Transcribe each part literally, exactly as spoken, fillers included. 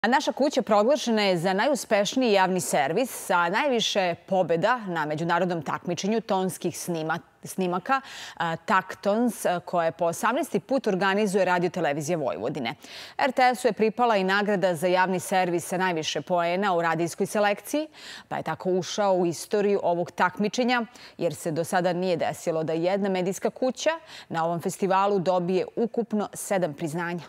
A naša kuća proglašena je za najuspešniji javni servis sa najviše pobjeda na međunarodnom takmičenju tonskih snimaka Taktons, koje po osamnaesti put organizuje Radio-televizija Vojvodine. er te esu je pripala i nagrada za javni servis sa najviše poena u radijskoj selekciji, pa je tako ušao u istoriju ovog takmičenja, jer se do sada nije desilo da jedna medijska kuća na ovom festivalu dobije ukupno sedam priznanja.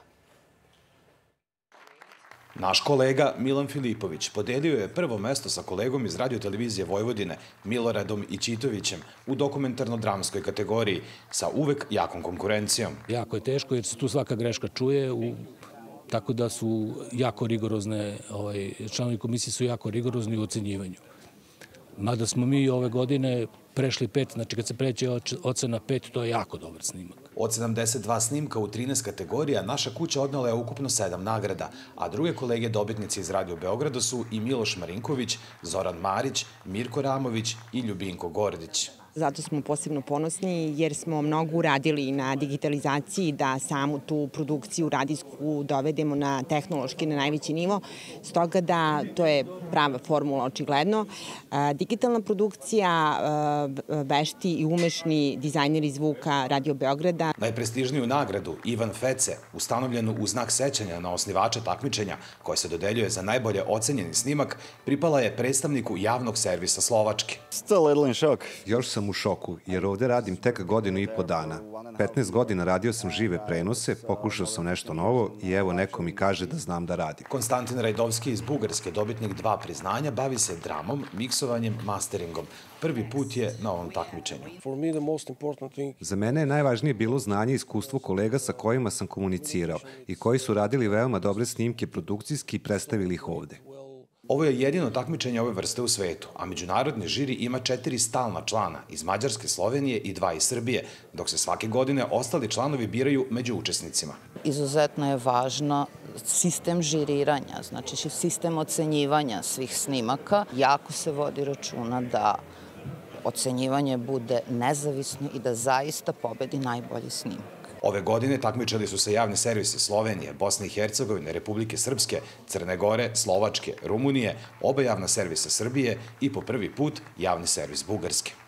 Naš kolega Milan Filipović podelio je prvo mesto sa kolegom iz Radio-televizije Vojvodine, Miloradom Ićitovićem, u dokumentarno-dramskoj kategoriji sa uvek jakom konkurencijom. Jako je teško jer se tu svaka greška čuje, tako da su jako rigorozne, članovi komisije su jako rigorozni u ocenjivanju. Mada smo mi ove godine prešli pet, znači kad se pređe ocena pet, to je jako dobar snimak. Od sedamdeset dva snimka u trinaest kategorija, naša kuća odnela je ukupno sedam nagrada, a druge kolege dobitnici iz Radio Beograda su i Miloš Marinković, Zoran Marić, Mirko Ramović i Ljubinko Gordić. Zato smo posebno ponosni jer smo mnogo uradili na digitalizaciji da samu tu produkciju radijsku dovedemo na tehnološki na najveći nivo. Stoga da to je prava formula očigledno. Digitalna produkcija, vešti i umešni dizajneri zvuka Radio Beograda. Najprestižniju nagradu Ivan Fece, ustanovljenu u znak sećanja na osnivača takmičenja koje se dodeljuje za najbolje ocenjeni snimak, pripala je predstavniku javnog servisa Slovačke. Still a little in shock. Još sam u šoku, jer ovde radim tek godinu i po dana. petnaest godina radio sam žive prenose, pokušao sam nešto novo i evo neko mi kaže da znam da radim. Konstantin Rajdovski iz Bugarske, dobitnik dva priznanja, bavi se dramom, miksovanjem, masteringom. Prvi put je na ovom takmičenju. Za mene je najvažnije bilo znanje i iskustvo kolega sa kojima sam komunicirao i koji su radili veoma dobre snimke produkcijski i predstavili ih ovde. Ovo je jedino takmičenje ove vrste u svetu, a međunarodni žiri ima četiri stalna člana iz Mađarske, Slovenije i dva iz Srbije, dok se svake godine ostali članovi biraju među učesnicima. Izuzetno je važno sistem žiriranja, znači sistem ocenjivanja svih snimaka. Jako se vodi računa da ocenjivanje bude nezavisno i da zaista pobedi najbolji snimak. Ove godine takmičili su se javni servisi Slovenije, Bosne i Hercegovine, Republike Srpske, Crne Gore, Slovačke, Rumunije, oba javna servisa Srbije i po prvi put javni servis Bugarske.